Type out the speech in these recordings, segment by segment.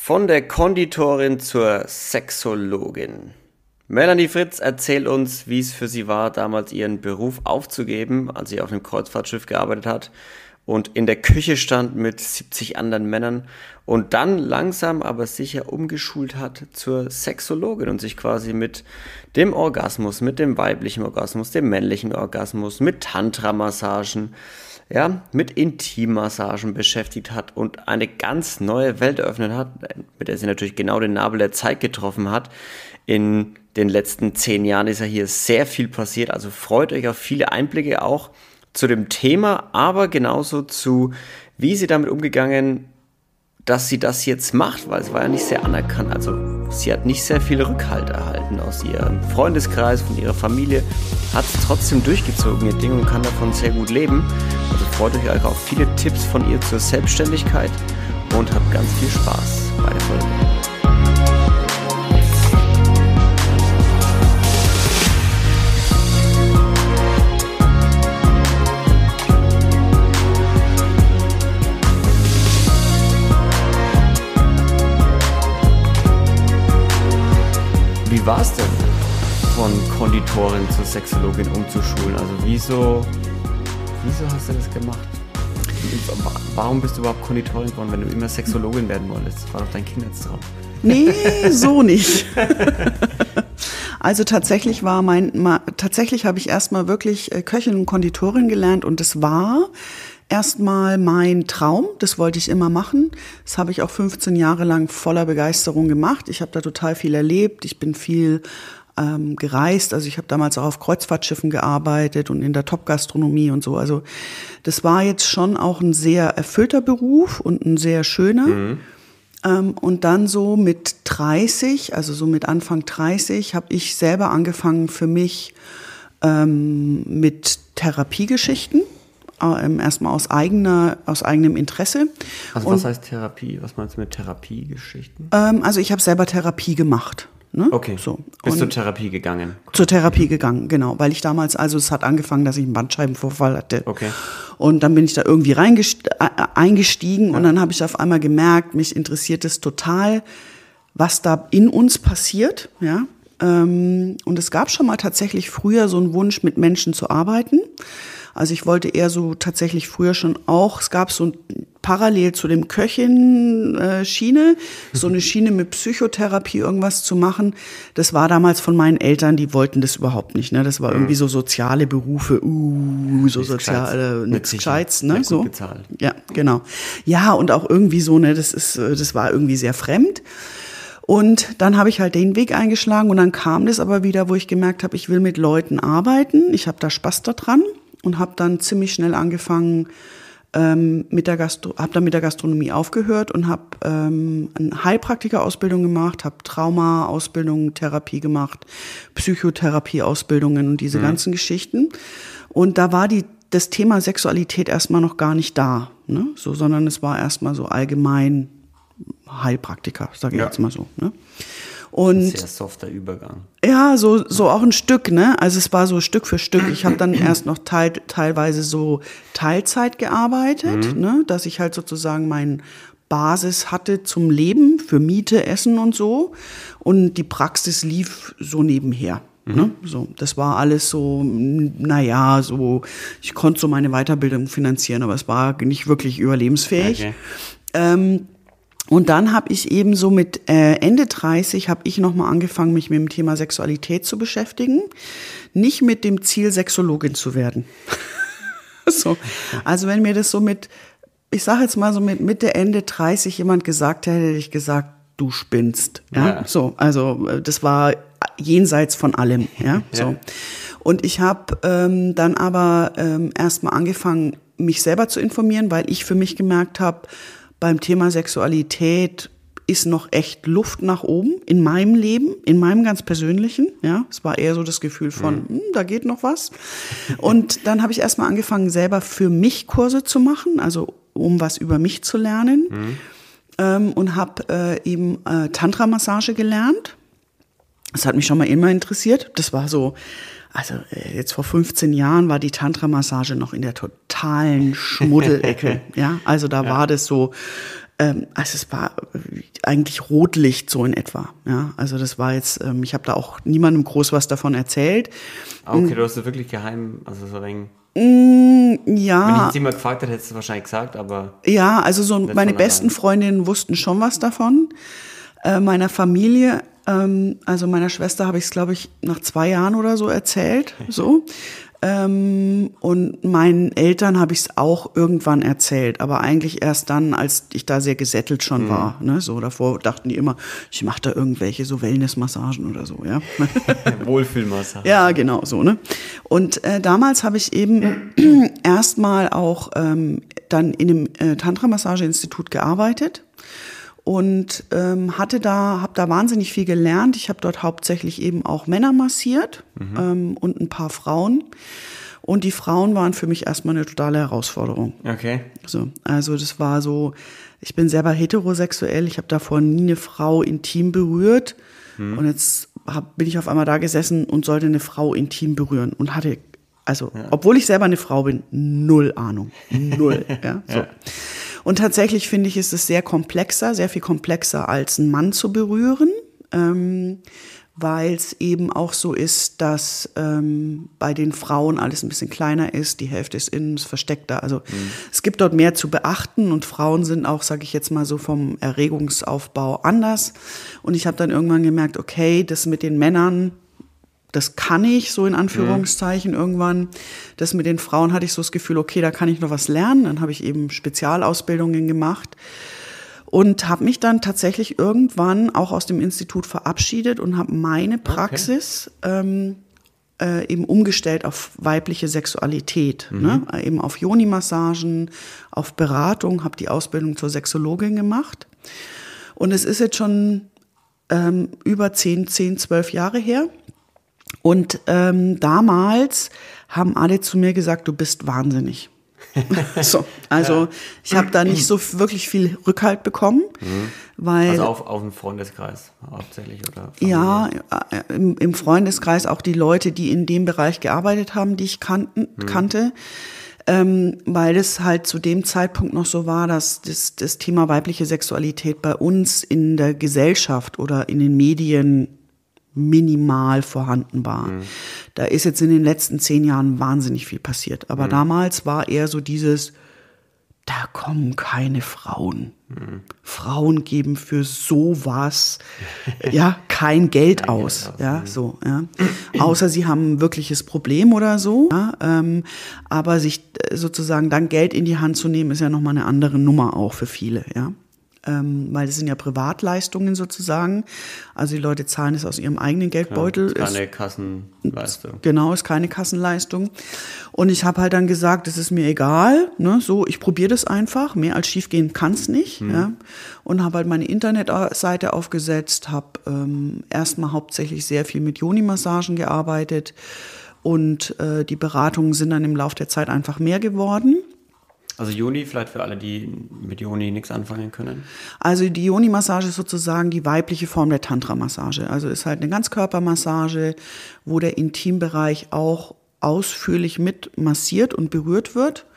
Von der Konditorin zur Sexologin. Melanie Fritz erzählt uns, wie es für sie war, damals ihren Beruf aufzugeben, als sie auf einem Kreuzfahrtschiff gearbeitet hat und in der Küche stand mit 70 anderen Männern und dann langsam aber sicher umgeschult hat zur Sexologin und sich quasi mit dem Orgasmus, mit dem weiblichen Orgasmus, dem männlichen Orgasmus, mit Tantra-Massagen, mit Intimmassagen beschäftigt hat und eine ganz neue Welt eröffnet hat, mit der sie natürlich genau den Nabel der Zeit getroffen hat. In den letzten 10 Jahren ist ja hier sehr viel passiert, also freut euch auf viele Einblicke auch zu dem Thema, aber genauso zu, wie sie damit umgegangen, dass sie das jetzt macht, weil es war ja nicht sehr anerkannt, also sie hat nicht sehr viel Rückhalt erhalten aus ihrem Freundeskreis, von ihrer Familie, hat es trotzdem durchgezogen, ihr Ding, und kann davon sehr gut leben. Also freut euch auf viele Tipps von ihr zur Selbstständigkeit und habt ganz viel Spaß bei der Folge. Wie war es denn, von Konditorin zur Sexologin umzuschulen? Also wieso hast du das gemacht? Warum bist du überhaupt Konditorin geworden, wenn du immer Sexologin werden wolltest? Das war doch dein Kindheitstraum. Nee, so nicht. Also tatsächlich habe ich erstmal wirklich Köchin und Konditorin gelernt und das war erstmal mein Traum, das wollte ich immer machen. Das habe ich auch 15 Jahre lang voller Begeisterung gemacht. Ich habe da total viel erlebt, ich bin viel gereist. Also ich habe damals auch auf Kreuzfahrtschiffen gearbeitet und in der Top-Gastronomie und so. Also das war jetzt schon auch ein sehr erfüllter Beruf und ein sehr schöner. Mhm. Und dann so mit 30, also so mit Anfang 30, habe ich selber angefangen für mich mit Therapiegeschichten. Erstmal aus eigenem Interesse. Also was heißt Therapie? Was meinst du mit Therapiegeschichten? Also ich habe selber Therapie gemacht. Ne? Okay, so. Bist zur Therapie gegangen? Zur Therapie gegangen, genau. Weil ich damals, also es hat angefangen, dass ich einen Bandscheibenvorfall hatte. Okay. Und dann bin ich da irgendwie eingestiegen und dann habe ich auf einmal gemerkt, mich interessiert es total, was da in uns passiert. Ja? Und es gab schon mal tatsächlich früher so einen Wunsch, mit Menschen zu arbeiten. Also ich wollte eher so tatsächlich früher schon auch, es gab so parallel zu dem Köchin-Schiene, so eine Schiene mit Psychotherapie irgendwas zu machen. Das war damals von meinen Eltern, die wollten das überhaupt nicht. Ne? Das war irgendwie so soziale Berufe, so soziale, nichts Gescheites. Ne? So. Bezahlt. Ja, genau. Ja, und auch irgendwie so, ne, das war irgendwie sehr fremd. Und dann habe ich halt den Weg eingeschlagen und dann kam das aber wieder, wo ich gemerkt habe, ich will mit Leuten arbeiten. Ich habe da Spaß daran. Und habe dann ziemlich schnell angefangen, habe dann mit der Gastronomie aufgehört und habe eine Heilpraktiker-Ausbildung gemacht, habe Trauma-Ausbildung, Therapie gemacht, Psychotherapie-Ausbildungen und diese ganzen Geschichten. Und da war das Thema Sexualität erstmal noch gar nicht da, ne? So, sondern es war erstmal so allgemein Heilpraktiker, sage ich jetzt mal so. Ne? Und ein sehr softer Übergang. Ja, so auch ein Stück, ne? Also es war so Stück für Stück. Ich habe dann erst noch teilweise so Teilzeit gearbeitet, ne? Dass ich halt sozusagen meine Basis hatte zum Leben, für Miete, Essen und so. Und die Praxis lief so nebenher. Ne? So, das war alles so, so, ich konnte so meine Weiterbildung finanzieren, aber es war nicht wirklich überlebensfähig. Okay. Und dann habe ich eben so mit Ende 30 habe ich nochmal angefangen, mich mit dem Thema Sexualität zu beschäftigen. Nicht mit dem Ziel, Sexologin zu werden. So. Also wenn mir das so ich sage jetzt mal so mit Mitte, Ende 30 jemand gesagt hätte, hätte ich gesagt, du spinnst. Ja? So, also das war jenseits von allem. Ja? So. Und ich habe dann aber erstmal angefangen, mich selber zu informieren, weil ich für mich gemerkt habe, beim Thema Sexualität ist noch echt Luft nach oben in meinem Leben, in meinem ganz persönlichen. Ja, es war eher so das Gefühl von, da geht noch was. Und dann habe ich erstmal angefangen, selber für mich Kurse zu machen, also um was über mich zu lernen. Und habe eben Tantra-Massage gelernt. Das hat mich schon mal immer interessiert. Das war so, also jetzt vor 15 Jahren war die Tantra-Massage noch in der totalen Schmuddelecke. Ja, also da war das so Also es war eigentlich Rotlicht so in etwa. Ja, also das war jetzt, ich habe da auch niemandem groß was davon erzählt. Okay, du hast es wirklich geheim, also so ein wenig. Ja. Wenn ich jetzt jemand gefragt hätte, hättest du wahrscheinlich gesagt, aber. Ja, also so meine besten Freundinnen wussten schon was davon. Meiner Familie, also meiner Schwester habe ich es, glaube ich, nach 2 Jahren oder so erzählt. So. Und meinen Eltern habe ich es auch irgendwann erzählt, aber eigentlich erst dann, als ich da sehr gesättelt schon war. Ne? So davor dachten die immer, ich mache da irgendwelche so Wellnessmassagen oder so, ja. Wohlfühlmassagen. Ja, genau so, ne? Und damals habe ich eben erstmal auch dann in einem Tantra-Massage-Institut gearbeitet. Und habe da wahnsinnig viel gelernt. Ich habe dort hauptsächlich eben auch Männer massiert und ein paar Frauen. Und die Frauen waren für mich erstmal eine totale Herausforderung. Okay. So, also das war so, ich bin selber heterosexuell, ich habe davor nie eine Frau intim berührt. Und jetzt bin ich auf einmal da gesessen und sollte eine Frau intim berühren und hatte, obwohl ich selber eine Frau bin, 0 Ahnung. 0. Ja, so. Ja. Und tatsächlich finde ich, ist es sehr viel komplexer als einen Mann zu berühren, weil es eben auch so ist, dass bei den Frauen alles ein bisschen kleiner ist, die Hälfte ist innen, ist versteckter. Also es gibt dort mehr zu beachten und Frauen sind auch, sage ich jetzt mal so, vom Erregungsaufbau anders. Und ich habe dann irgendwann gemerkt, okay, das mit den Männern, das kann ich, so in Anführungszeichen irgendwann. Das mit den Frauen hatte ich so das Gefühl, okay, da kann ich noch was lernen. Dann habe ich eben Spezialausbildungen gemacht und habe mich dann tatsächlich irgendwann auch aus dem Institut verabschiedet und habe meine Praxis eben umgestellt auf weibliche Sexualität. Ne? Eben auf Yoni-Massagen, auf Beratung, habe die Ausbildung zur Sexologin gemacht. Und es ist jetzt schon über 12 Jahre her. Und damals haben alle zu mir gesagt, du bist wahnsinnig. So, also ich habe da nicht so wirklich viel Rückhalt bekommen, weil also auf einen Freundeskreis hauptsächlich oder Familie? Ja, im Freundeskreis auch die Leute, die in dem Bereich gearbeitet haben, die ich kannte, weil es halt zu dem Zeitpunkt noch so war, dass das Thema weibliche Sexualität bei uns in der Gesellschaft oder in den Medien minimal vorhanden war. Da ist jetzt in den letzten 10 Jahren wahnsinnig viel passiert. Aber damals war eher so dieses, da kommen keine Frauen. Frauen geben für sowas kein Geld aus. Ja, so, ja. Außer sie haben ein wirkliches Problem oder so. Ja, aber sich sozusagen dann Geld in die Hand zu nehmen, ist ja nochmal eine andere Nummer auch für viele, ja. Weil das sind ja Privatleistungen sozusagen. Also die Leute zahlen es aus ihrem eigenen Geldbeutel. Ja, ist keine Kassenleistung. Genau, ist keine Kassenleistung. Und ich habe halt dann gesagt, das ist mir egal. Ne, so, ich probiere das einfach. Mehr als schiefgehen kann es nicht. Ja. Und habe halt meine Internetseite aufgesetzt, habe erstmal hauptsächlich sehr viel mit Yoni-Massagen gearbeitet. Und die Beratungen sind dann im Laufe der Zeit einfach mehr geworden. Also Yoni, vielleicht für alle, die mit Yoni nichts anfangen können? Also die Yoni-Massage ist sozusagen die weibliche Form der Tantra-Massage. Also ist halt eine Ganzkörpermassage, wo der Intimbereich auch ausführlich mit massiert und berührt wird.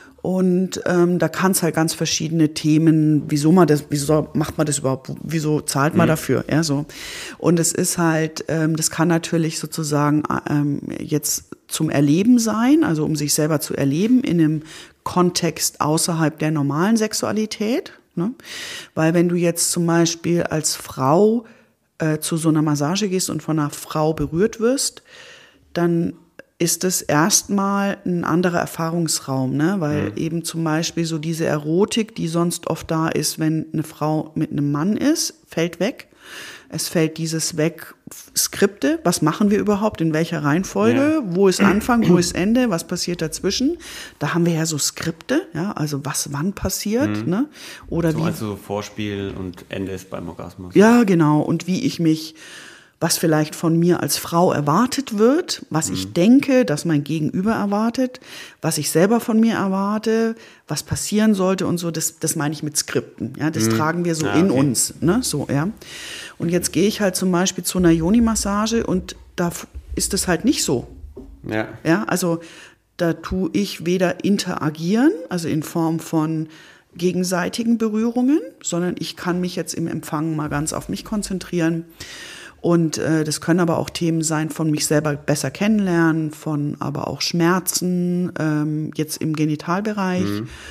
Und da kann es halt ganz verschiedene Themen, wieso macht man das überhaupt, wieso zahlt man dafür, ja, so. Und es ist halt, das kann natürlich sozusagen jetzt zum Erleben sein, also um sich selber zu erleben in einem Kontext außerhalb der normalen Sexualität, ne? Weil wenn du jetzt zum Beispiel als Frau zu so einer Massage gehst und von einer Frau berührt wirst, dann ist es erstmal ein anderer Erfahrungsraum, ne? Weil eben zum Beispiel so diese Erotik, die sonst oft da ist, wenn eine Frau mit einem Mann ist, fällt weg. Es fällt dieses weg, Skripte, was machen wir überhaupt, in welcher Reihenfolge, wo ist Anfang, wo ist Ende, was passiert dazwischen. Da haben wir ja so Skripte, ja, also was wann passiert, ne? Oder so, wie. Also Vorspiel und Ende ist beim Orgasmus. Ja, genau. Und wie ich mich, was vielleicht von mir als Frau erwartet wird, was ich denke, dass mein Gegenüber erwartet, was ich selber von mir erwarte, was passieren sollte und so, das meine ich mit Skripten. Ja, das tragen wir so in uns, ne, so, ja. Und jetzt gehe ich halt zum Beispiel zu einer Yoni-Massage und da ist es halt nicht so. Ja. Ja, also da tue ich weder interagieren, also in Form von gegenseitigen Berührungen, sondern ich kann mich jetzt im Empfang mal ganz auf mich konzentrieren. Und das können aber auch Themen sein von mich selber besser kennenlernen, von aber auch Schmerzen, jetzt im Genitalbereich.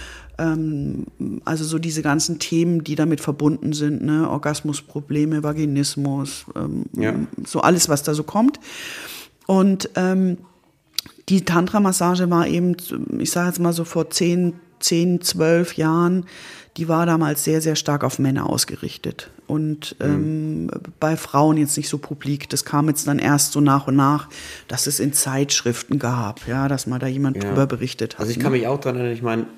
Also so diese ganzen Themen, die damit verbunden sind, ne? Orgasmusprobleme, Vaginismus, so alles, was da so kommt. Und die Tantra-Massage war eben, ich sage jetzt mal so vor 10, 12 Jahren, die war damals sehr, sehr stark auf Männer ausgerichtet. Und bei Frauen jetzt nicht so publik. Das kam jetzt dann erst so nach und nach, dass es in Zeitschriften gab, ja, dass mal da jemand drüber berichtet hat. Also ich kann mich auch daran erinnern, ich meine,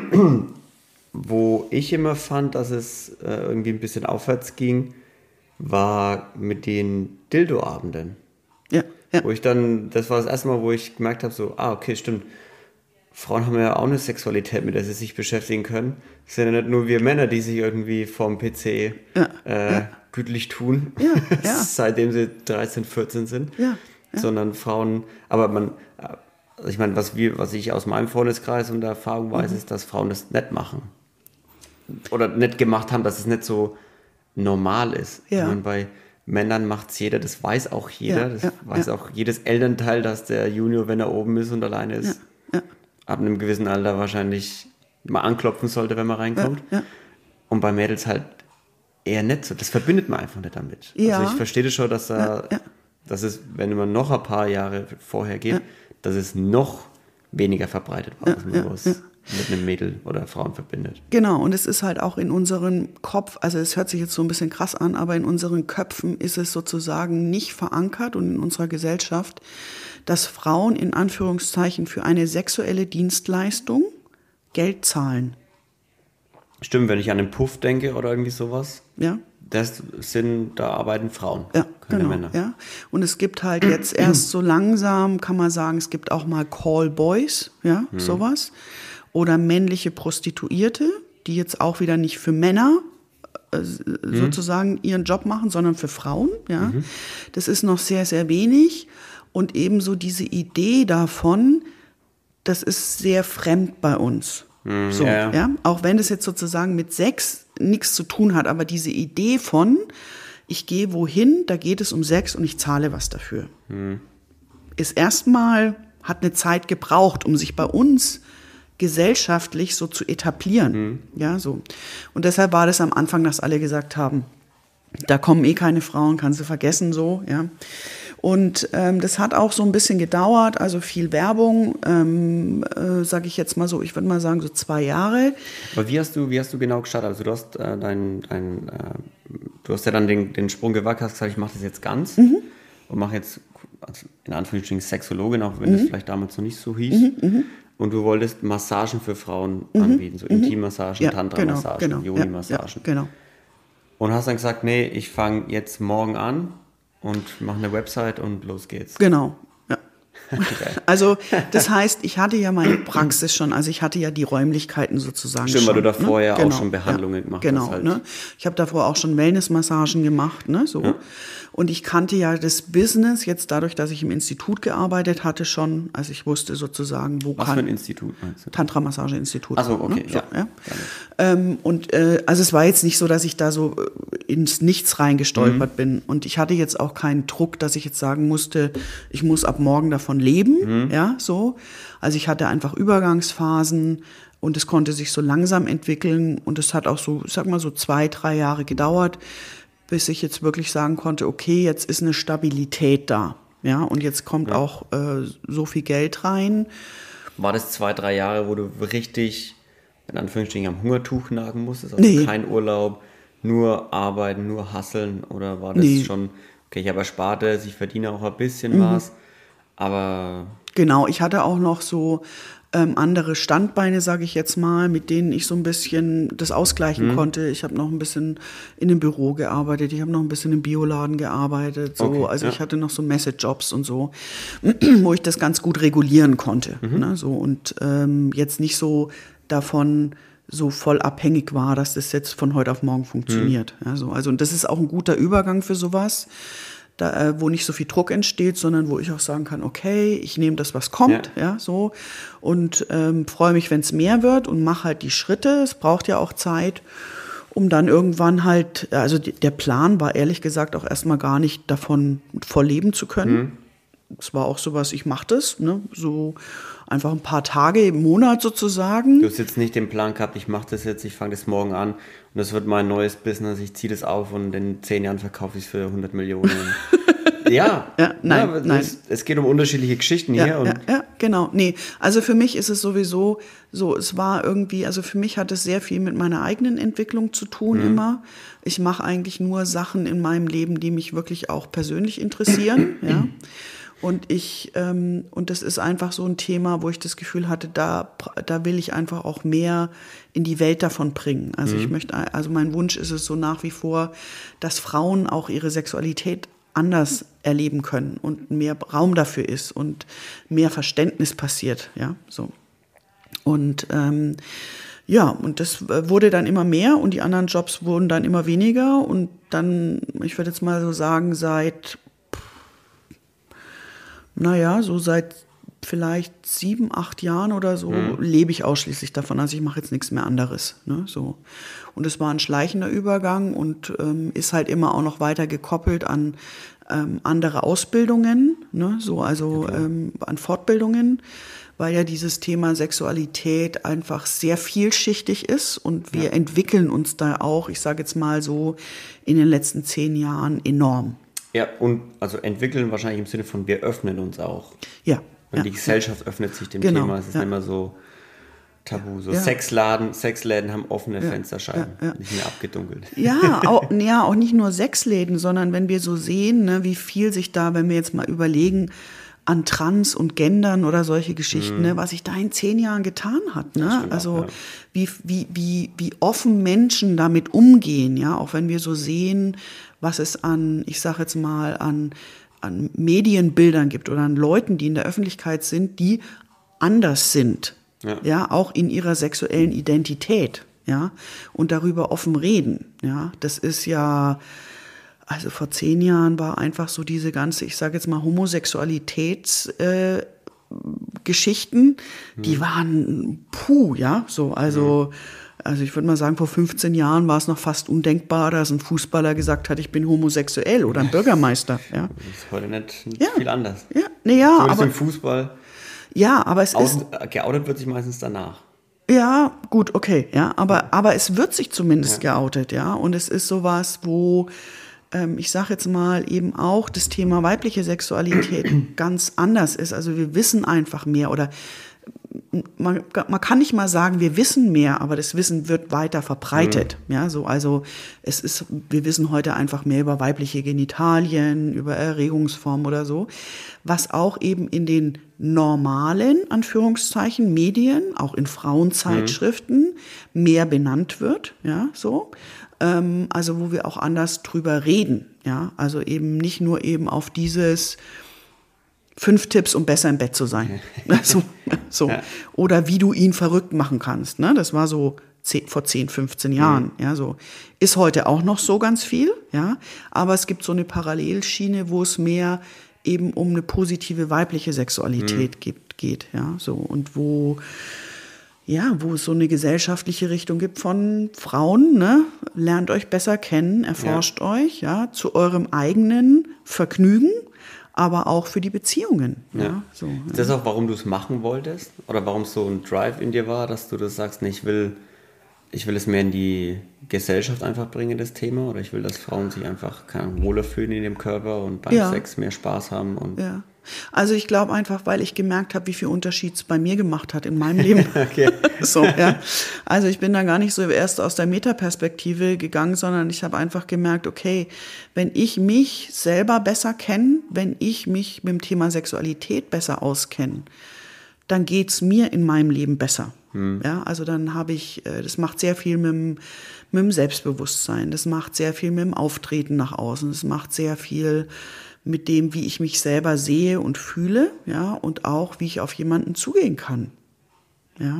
wo ich immer fand, dass es irgendwie ein bisschen aufwärts ging, war mit den Dildo-Abenden. Ja. Wo ich dann, das war das erste Mal, wo ich gemerkt habe, so, okay, stimmt, Frauen haben ja auch eine Sexualität, mit der sie sich beschäftigen können. Es sind ja nicht nur wir Männer, die sich irgendwie vorm PC gütlich tun, seitdem sie 13, 14 sind, sondern Frauen, aber ich meine, was ich aus meinem Freundeskreis und der Erfahrung weiß, ist, dass Frauen das nicht machen. Oder nicht gemacht haben, dass es nicht so normal ist. Ja. Ich meine, bei Männern macht es jeder, das weiß auch jeder, weiß auch jedes Elternteil, dass der Junior, wenn er oben ist und alleine ist, ab einem gewissen Alter wahrscheinlich mal anklopfen sollte, wenn man reinkommt. Und bei Mädels halt eher nicht so. Das verbindet man einfach nicht damit. Ja. Also ich verstehe das schon, dass dass es, wenn man noch ein paar Jahre vorher geht, dass es noch weniger verbreitet war, dass man was mit einem Mädel oder Frauen verbindet. Genau, und es ist halt auch in unserem Kopf, also es hört sich jetzt so ein bisschen krass an, aber in unseren Köpfen ist es sozusagen nicht verankert und in unserer Gesellschaft, dass Frauen in Anführungszeichen für eine sexuelle Dienstleistung Geld zahlen. Stimmt, wenn ich an den Puff denke oder irgendwie sowas. Ja. Da arbeiten Frauen, keine Männer. Ja. Und es gibt halt jetzt erst so langsam, kann man sagen, es gibt auch mal Callboys, sowas. Oder männliche Prostituierte, die jetzt auch wieder nicht für Männer sozusagen ihren Job machen, sondern für Frauen. Ja. Das ist noch sehr, sehr wenig. Und ebenso diese Idee davon, das ist sehr fremd bei uns. So, auch wenn es jetzt sozusagen mit Sex nichts zu tun hat, aber diese Idee von, ich gehe wohin, da geht es um Sex und ich zahle was dafür, ist erstmal, hat eine Zeit gebraucht, um sich bei uns gesellschaftlich so zu etablieren. Ja, so. Und deshalb war das am Anfang, dass alle gesagt haben, da kommen eh keine Frauen, kannst du vergessen, so, ja. Und das hat auch so ein bisschen gedauert, also viel Werbung, sage ich jetzt mal so, ich würde mal sagen so 2 Jahre. Aber wie hast du genau gestartet? Also du hast du hast ja dann den Sprung gewagt, hast gesagt, ich mache das jetzt ganz und mache jetzt in Anführungsstrichen Sexologin, auch wenn das vielleicht damals noch nicht so hieß. Und du wolltest Massagen für Frauen anbieten, so Intimmassagen, Tantra-Massagen, Yoni-Massagen. Genau. Und hast dann gesagt, nee, ich fange jetzt morgen an und mache eine Website und los geht's. Genau, ja. Also das heißt, ich hatte ja meine Praxis schon, also ich hatte ja die Räumlichkeiten sozusagen Stimmt, schon. weil du davor ja auch schon Behandlungen gemacht hast. Genau, halt. ne? Ich habe davor auch schon Wellnessmassagen gemacht, ne, so. Ja. Und ich kannte ja das Business jetzt dadurch, dass ich im Institut gearbeitet hatte schon, also ich wusste sozusagen, Was für ein Institut meinst du? Tantra-Massage-Institut. Ach so, okay, ne? Also es war jetzt nicht so, dass ich da so ins Nichts reingestolpert bin. Und ich hatte jetzt auch keinen Druck, dass ich jetzt sagen musste, ich muss ab morgen davon leben, ja, so. Also ich hatte einfach Übergangsphasen und es konnte sich so langsam entwickeln und es hat auch so, ich sag mal so 2, 3 Jahre gedauert, bis ich jetzt wirklich sagen konnte, okay, jetzt ist eine Stabilität da, ja, und jetzt kommt auch so viel Geld rein. War das 2, 3 Jahre, wo du richtig, in Anführungsstrichen, am Hungertuch nagen musstest? Also kein Urlaub, nur arbeiten, nur hustlen? Oder war das schon, okay, ich habe Erspartes, ich verdiene auch ein bisschen was, aber... Genau, ich hatte auch noch so andere Standbeine, sage ich jetzt mal, mit denen ich so ein bisschen das ausgleichen konnte. Ich habe noch ein bisschen in einem Büro gearbeitet, ich habe noch ein bisschen im Bioladen gearbeitet, so. Okay, also ich hatte noch so Message-Jobs und so, wo ich das ganz gut regulieren konnte. Ne, so. Und jetzt nicht so davon so voll abhängig war, dass das jetzt von heute auf morgen funktioniert. Ja, so. Also, und das ist auch ein guter Übergang für sowas. wo nicht so viel Druck entsteht, sondern wo ich auch sagen kann, okay, ich nehme das, was kommt, ja so, und freue mich, wenn es mehr wird und mache halt die Schritte. Es braucht ja auch Zeit, um dann irgendwann halt, also der Plan war ehrlich gesagt auch erstmal gar nicht davon voll leben zu können. Es war auch sowas, ich mache das, ne, so einfach ein paar Tage im Monat sozusagen. Du hast jetzt nicht den Plan gehabt, ich mache das jetzt, ich fange das morgen an und das wird mein neues Business, ich ziehe das auf und in 10 Jahren verkaufe ich es für 100 Millionen. Nein. Es geht um unterschiedliche Geschichten hier. Ja, genau. Nee, also für mich ist es sowieso so, es war irgendwie, also für mich hat es sehr viel mit meiner eigenen Entwicklung zu tun immer. Ich mache eigentlich nur Sachen in meinem Leben, die mich wirklich auch persönlich interessieren, ja. Und und das ist einfach so ein Thema, wo ich das Gefühl hatte, da will ich einfach auch mehr in die Welt davon bringen. Also also mein Wunsch ist es so nach wie vor, dass Frauen auch ihre Sexualität anders erleben können und mehr Raum dafür ist und mehr Verständnis passiert, ja, so. Und und das wurde dann immer mehr und die anderen Jobs wurden dann immer weniger und dann, ich würde jetzt mal so sagen, seit vielleicht 7, 8 Jahren oder so lebe ich ausschließlich davon. Also ich mache jetzt nichts mehr anderes. Ne, so. Und es war ein schleichender Übergang und ist halt immer auch noch weiter gekoppelt an andere Ausbildungen, ne, so, also an Fortbildungen, weil ja dieses Thema Sexualität einfach sehr vielschichtig ist und wir entwickeln uns da auch, ich sage jetzt mal so, in den letzten 10 Jahren enorm. Ja, und also entwickeln wahrscheinlich im Sinne von, wir öffnen uns auch. Ja. Und die Gesellschaft öffnet sich dem Thema. Es ist nicht mehr so tabu. So Sexläden haben offene Fensterscheiben, nicht mehr abgedunkelt. Auch nicht nur Sexläden, sondern wenn wir so sehen, ne, wie viel sich da, wenn wir jetzt mal überlegen, an Trans und Gendern oder solche Geschichten, ne, was sich da in 10 Jahren getan hat, ne? Also wie offen Menschen damit umgehen, ja, auch wenn wir so sehen, was es an, ich sage jetzt mal, an Medienbildern gibt oder an Leuten, die in der Öffentlichkeit sind, die anders sind, ja, auch in ihrer sexuellen Identität, ja, und darüber offen reden, ja, das ist ja, also vor 10 Jahren war einfach so diese ganze, ich sage jetzt mal, Homosexualitätsgeschichten, die waren ja, so, also ich würde mal sagen, vor 15 Jahren war es noch fast undenkbar, dass ein Fußballer gesagt hat, ich bin homosexuell oder ein Bürgermeister. Ja. Das ist heute nicht viel anders. Aber im Fußball. Ja, aber es ist geoutet wird sich meistens danach. Ja, gut, okay, ja, aber es wird sich zumindest geoutet, ja, und es ist sowas, wo ich sage jetzt mal eben auch das Thema weibliche Sexualität ganz anders ist. Also wir wissen einfach mehr oder man kann nicht mal sagen, wir wissen mehr, aber das Wissen wird weiter verbreitet. Ja, so, also wir wissen heute einfach mehr über weibliche Genitalien, über Erregungsformen oder so, was auch eben in den normalen, Anführungszeichen, Medien, auch in Frauenzeitschriften mehr benannt wird, ja, so. Also wo wir auch anders drüber reden, ja, also eben nicht nur eben auf dieses 5 Tipps, um besser im Bett zu sein. So. Ja. Oder wie du ihn verrückt machen kannst. Ne? Das war so vor 10, 15 Jahren. Ja, so. Ist heute auch noch so ganz viel. Ja? Aber es gibt so eine Parallelschiene, wo es mehr eben um eine positive weibliche Sexualität geht. Ja? So. Und wo es so eine gesellschaftliche Richtung gibt von Frauen. Ne? Lernt euch besser kennen, erforscht euch, ja, zu eurem eigenen Vergnügen, aber auch für die Beziehungen. Ja. So, ist das auch, warum du es machen wolltest? Oder warum es so ein Drive in dir war, dass du das sagst, nee, ich will es mehr in die Gesellschaft einfach bringen, das Thema? Oder ich will, dass Frauen sich einfach wohler fühlen in dem Körper und beim Sex mehr Spaß haben? Ja. Also ich glaube einfach, weil ich gemerkt habe, wie viel Unterschied es bei mir gemacht hat in meinem Leben. Okay. So, ja. Also ich bin da gar nicht so erst aus der Metaperspektive gegangen, sondern ich habe einfach gemerkt, okay, wenn ich mich selber besser kenne, wenn ich mich mit dem Thema Sexualität besser auskenne, dann geht's mir in meinem Leben besser. Ja, also dann habe ich, das macht sehr viel mit dem Selbstbewusstsein, das macht sehr viel mit dem Auftreten nach außen, das macht sehr viel mit dem, wie ich mich selber sehe und fühle, ja, und auch, wie ich auf jemanden zugehen kann, ja.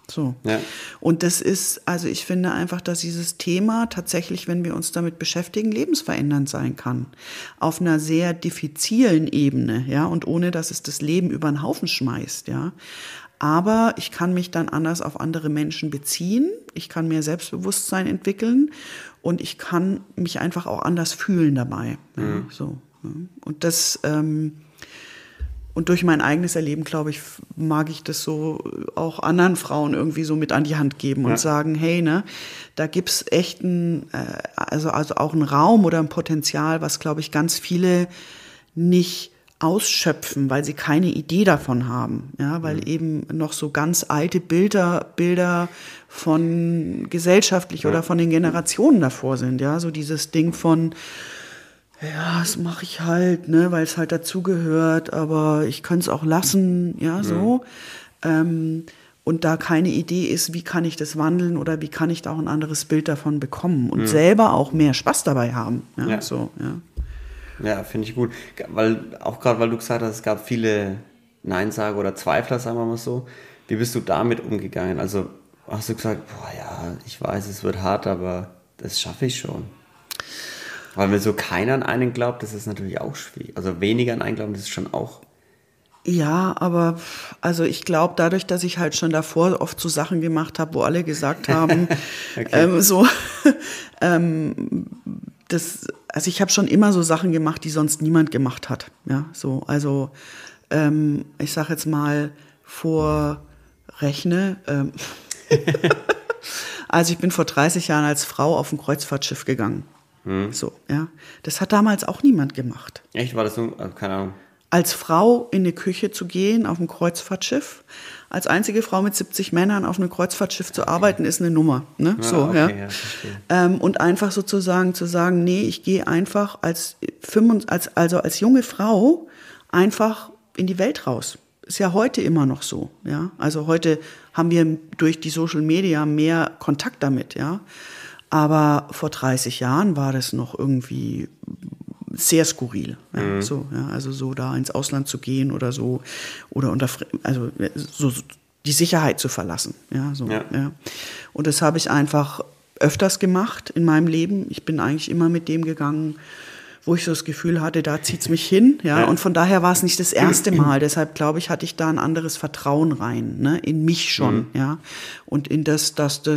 So. Ja. Und das ist, also ich finde einfach, dass dieses Thema tatsächlich, wenn wir uns damit beschäftigen, lebensverändernd sein kann. Auf einer sehr diffizilen Ebene, ja, und ohne, dass es das Leben über den Haufen schmeißt, ja. Aber ich kann mich dann anders auf andere Menschen beziehen, ich kann mehr Selbstbewusstsein entwickeln und ich kann mich einfach auch anders fühlen dabei. Ja, so. Ja. Und das, und durch mein eigenes Erleben, glaube ich, mag ich das so auch anderen Frauen irgendwie so mit an die Hand geben und sagen, hey, ne, da gibt's echt also auch einen Raum oder ein Potenzial, was, glaube ich, ganz viele nicht ausschöpfen, weil sie keine Idee davon haben, ja, weil eben noch so ganz alte Bilder von gesellschaftlich oder von den Generationen davor sind, ja, so dieses Ding von, ja, das mache ich halt, ne, weil es halt dazugehört, aber ich könnte es auch lassen, ja, so. Und da keine Idee ist, wie kann ich das wandeln oder wie kann ich da auch ein anderes Bild davon bekommen und selber auch mehr Spaß dabei haben, ja. So, ja. Ja, finde ich gut. Weil du gesagt hast, es gab viele Neinsager oder Zweifler, sagen wir mal so. Wie bist du damit umgegangen? Also hast du gesagt, boah, ja, ich weiß, es wird hart, aber das schaffe ich schon. Weil wenn so keiner an einen glaubt, das ist natürlich auch schwierig. Also weniger an einen glauben, das ist schon auch. Ja, aber also ich glaube, dadurch, dass ich halt schon davor oft so Sachen gemacht habe, wo alle gesagt haben, also ich habe schon immer so Sachen gemacht, die sonst niemand gemacht hat. Ja, so, also ich sage jetzt mal also ich bin vor 30 Jahren als Frau auf ein Kreuzfahrtschiff gegangen. So, ja. Das hat damals auch niemand gemacht. Echt? War das so? Keine Ahnung. Als Frau in die Küche zu gehen auf einem Kreuzfahrtschiff, als einzige Frau mit 70 Männern auf einem Kreuzfahrtschiff zu arbeiten, ist eine Nummer. Ne? Ja, so, okay, ja. Und einfach sozusagen zu sagen, nee, ich gehe einfach als junge Frau einfach in die Welt raus. Ist ja heute immer noch so. Ja? Also heute haben wir durch die Social Media mehr Kontakt damit, ja. Aber vor 30 Jahren war das noch irgendwie sehr skurril. Ja, so, ja, also so da ins Ausland zu gehen oder so, oder so die Sicherheit zu verlassen. Ja, so, ja. Und das habe ich einfach öfters gemacht in meinem Leben. Ich bin eigentlich immer mit dem gegangen, wo ich so das Gefühl hatte, da zieht's mich hin. Ja, und von daher war es nicht das erste Mal. Deshalb, glaube ich, hatte ich da ein anderes Vertrauen rein, ne, in mich schon. Ja, und in das, dass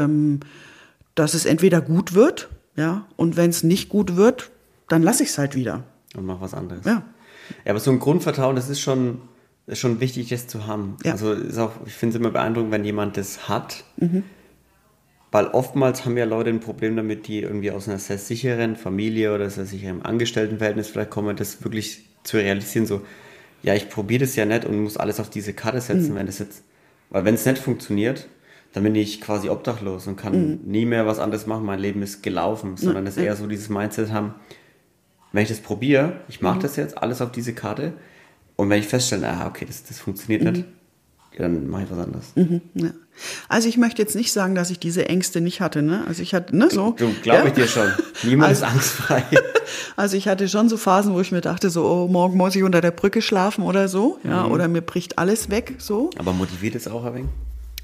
es entweder gut wird, ja, und wenn es nicht gut wird, dann lasse ich es halt wieder. Und mach was anderes. Ja. Ja, aber so ein Grundvertrauen, das ist schon wichtig, das zu haben. Ja. Also ich finde es immer beeindruckend, wenn jemand das hat, weil oftmals haben ja Leute ein Problem damit, die irgendwie aus einer sehr sicheren Familie oder sehr sicheren Angestelltenverhältnis vielleicht kommen, das wirklich zu realisieren, so, ja, ich probiere das ja nicht und muss alles auf diese Karte setzen, weil wenn es nicht funktioniert, dann bin ich quasi obdachlos und kann nie mehr was anderes machen. Mein Leben ist gelaufen, sondern das eher so dieses Mindset haben, wenn ich das probiere, ich mache das jetzt, alles auf diese Karte, und wenn ich feststelle, okay, das funktioniert nicht, ja, dann mache ich was anderes. Ja. Also ich möchte jetzt nicht sagen, dass ich diese Ängste nicht hatte, ne? Also ich hatte, ne, so. Du glaube ich dir schon. Niemand ist angstfrei. Also ich hatte schon so Phasen, wo ich mir dachte, so, oh, morgen muss ich unter der Brücke schlafen oder so, ja, oder mir bricht alles weg, so. Aber motiviert es auch ein wenig?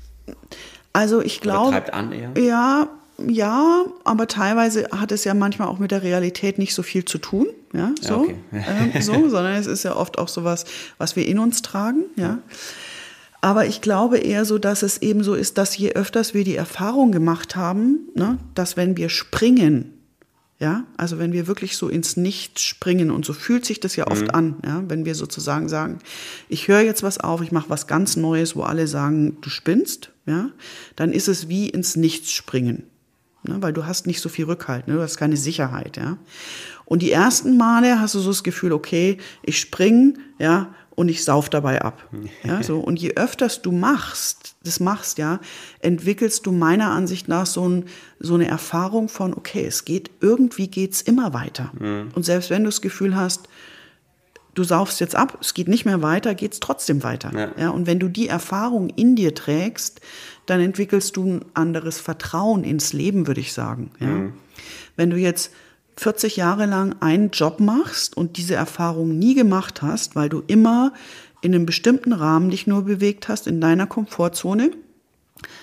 Also ich glaube, treibt an eher? Ja, aber teilweise hat es ja manchmal auch mit der Realität nicht so viel zu tun, ja, so, okay. Sondern es ist ja oft auch sowas, was wir in uns tragen, ja. Aber ich glaube eher so, dass es eben so ist, dass je öfters wir die Erfahrung gemacht haben, ne, dass wenn wir springen, ja, also wenn wir wirklich so ins Nichts springen, und so fühlt sich das ja oft an, ja, wenn wir sozusagen sagen, ich höre jetzt was auf, ich mache was ganz Neues, wo alle sagen, du spinnst, ja, dann ist es wie ins Nichts springen, ne, weil du hast nicht so viel Rückhalt, ne, du hast keine Sicherheit, ja. Und die ersten Male hast du so das Gefühl, okay, ich springe, ja, und ich sauf dabei ab. Ja, so. Und je öfters du das machst, ja, entwickelst du meiner Ansicht nach so eine Erfahrung von, okay, irgendwie geht's immer weiter. Und selbst wenn du das Gefühl hast, du saufst jetzt ab, es geht nicht mehr weiter, geht's trotzdem weiter. Ja, und wenn du die Erfahrung in dir trägst, dann entwickelst du ein anderes Vertrauen ins Leben, würde ich sagen. Ja. Wenn du jetzt 40 Jahre lang einen Job machst und diese Erfahrung nie gemacht hast, weil du immer in einem bestimmten Rahmen dich nur bewegt hast, in deiner Komfortzone,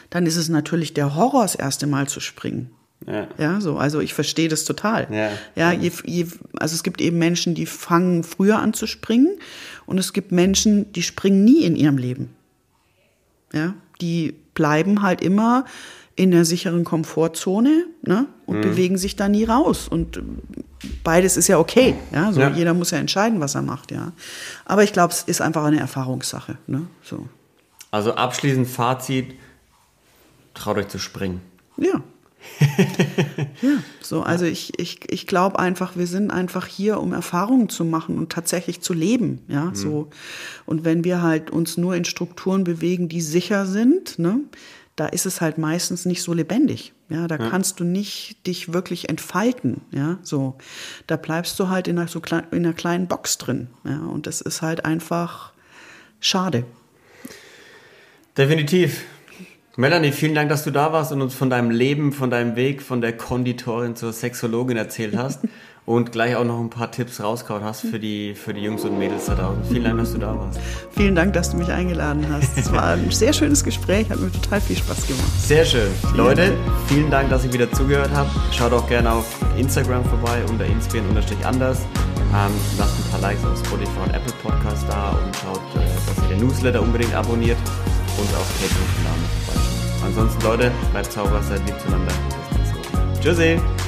dann ist es natürlich der Horror, das erste Mal zu springen. Ja. Ja, so, also ich verstehe das total. Ja. Ja, also es gibt eben Menschen, die fangen früher an zu springen und es gibt Menschen, die springen nie in ihrem Leben. Ja, die bleiben halt immer in der sicheren Komfortzone, ne, und bewegen sich da nie raus. Und beides ist ja okay. Ja, so, jeder muss ja entscheiden, was er macht. Ja, aber ich glaube, es ist einfach eine Erfahrungssache. Ne, so. Also abschließend Fazit, traut euch zu springen. Ja. Ja, so, also ich glaube einfach, wir sind einfach hier, um Erfahrungen zu machen und tatsächlich zu leben, ja, so. Und wenn wir halt uns nur in Strukturen bewegen, die sicher sind, ne, da ist es halt meistens nicht so lebendig, ja, da kannst du nicht dich wirklich entfalten, ja, so. Da bleibst du halt in einer kleinen Box drin, ja, und das ist halt einfach schade. Definitiv. Melanie, vielen Dank, dass du da warst und uns von deinem Leben, von deinem Weg, von der Konditorin zur Sexologin erzählt hast und gleich auch noch ein paar Tipps rausgehauen hast für die Jungs und Mädels da draußen. Vielen Dank, dass du da warst. Vielen Dank, dass du mich eingeladen hast. Es war ein sehr schönes Gespräch, hat mir total viel Spaß gemacht. Sehr schön. Leute, vielen Dank, dass ihr wieder zugehört habt. Schaut auch gerne auf Instagram vorbei unter inspirieren_anders. Lasst ein paar Likes auf Spotify und Apple Podcast da und schaut, dass ihr den Newsletter unbedingt abonniert und auf Patreon vorbeischaut. Ansonsten, Leute, bleibt sauber, seid lieb zueinander. Tschüssi!